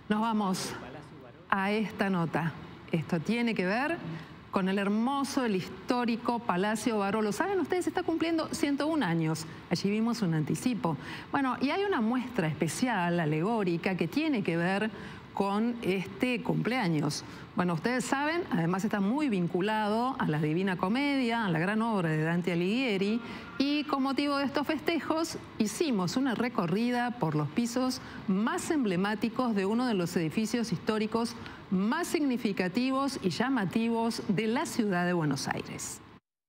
Nos vamos a esta nota. Esto tiene que ver con el hermoso, el histórico Palacio Barolo. ¿Saben ustedes? Está cumpliendo 101 años. Allí vimos un anticipo. Bueno, y hay una muestra especial, alegórica, que tiene que ver con este cumpleaños. Bueno, ustedes saben, además está muy vinculado a la Divina Comedia, a la gran obra de Dante Alighieri, y con motivo de estos festejos hicimos una recorrida por los pisos más emblemáticos de uno de los edificios históricos más significativos y llamativos de la ciudad de Buenos Aires.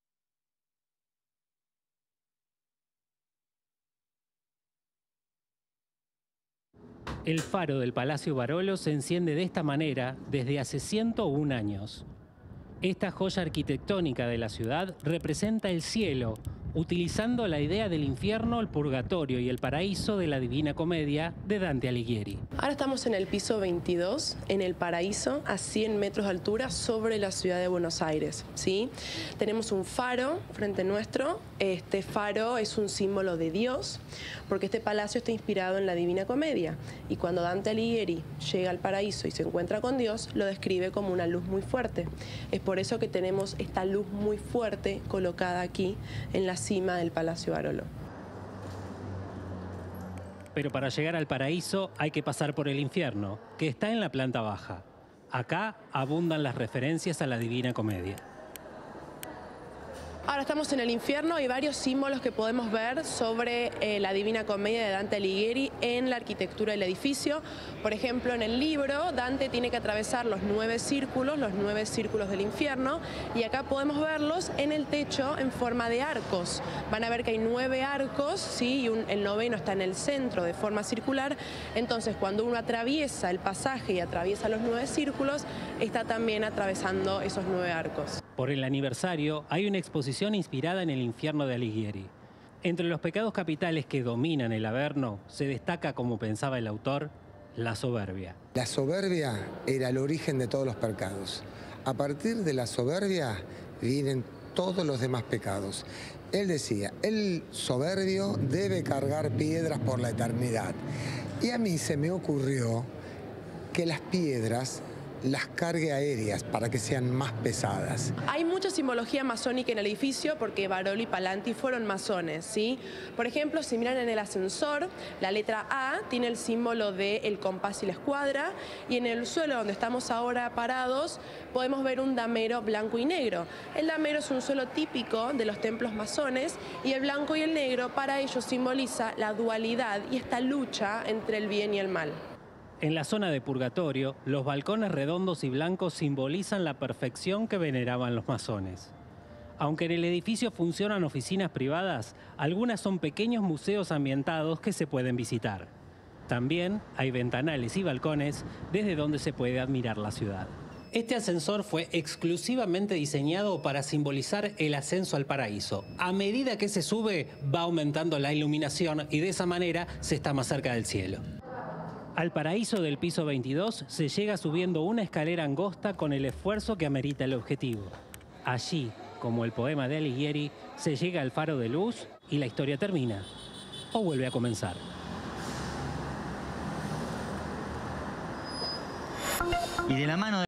El faro del Palacio Barolo se enciende de esta manera desde hace 101 años. Esta joya arquitectónica de la ciudad representa el cielo, utilizando la idea del infierno, el purgatorio y el paraíso de la Divina Comedia de Dante Alighieri. Ahora estamos en el piso 22, en el paraíso, a 100 metros de altura sobre la ciudad de Buenos Aires, ¿sí? Tenemos un faro frente nuestro. Este faro es un símbolo de Dios, porque este palacio está inspirado en la Divina Comedia. Y cuando Dante Alighieri llega al paraíso y se encuentra con Dios, lo describe como una luz muy fuerte. Es por eso que tenemos esta luz muy fuerte colocada aquí en la cima del Palacio Barolo. Pero para llegar al paraíso hay que pasar por el infierno, que está en la planta baja. Acá abundan las referencias a la Divina Comedia. Ahora estamos en el infierno. Hay varios símbolos que podemos ver sobre la Divina Comedia de Dante Alighieri en la arquitectura del edificio. Por ejemplo, en el libro, Dante tiene que atravesar los 9 círculos del infierno, y acá podemos verlos en el techo en forma de arcos. Van a ver que hay 9 arcos, ¿sí? Y el noveno está en el centro de forma circular. Entonces, cuando uno atraviesa el pasaje y atraviesa los 9 círculos, está también atravesando esos 9 arcos. Por el aniversario hay una exposición inspirada en el infierno de Alighieri. Entre los pecados capitales que dominan el Averno se destaca, como pensaba el autor, la soberbia. La soberbia era el origen de todos los pecados. A partir de la soberbia vienen todos los demás pecados. Él decía, el soberbio debe cargar piedras por la eternidad. Y a mí se me ocurrió que las piedras las cargue aéreas para que sean más pesadas. Hay mucha simbología masónica en el edificio porque Barolo y Palanti fueron masones, ¿sí? Por ejemplo, si miran en el ascensor, la letra A tiene el símbolo del compás y la escuadra, y en el suelo donde estamos ahora parados podemos ver un damero blanco y negro. El damero es un suelo típico de los templos masones, y el blanco y el negro para ellos simboliza la dualidad y esta lucha entre el bien y el mal. En la zona de purgatorio, los balcones redondos y blancos simbolizan la perfección que veneraban los masones. Aunque en el edificio funcionan oficinas privadas, algunas son pequeños museos ambientados que se pueden visitar. También hay ventanales y balcones desde donde se puede admirar la ciudad. Este ascensor fue exclusivamente diseñado para simbolizar el ascenso al paraíso. A medida que se sube, va aumentando la iluminación y de esa manera se está más cerca del cielo. Al paraíso del piso 22 se llega subiendo una escalera angosta con el esfuerzo que amerita el objetivo. Allí, como el poema de Alighieri, se llega al faro de luz y la historia termina. O vuelve a comenzar. Y de la mano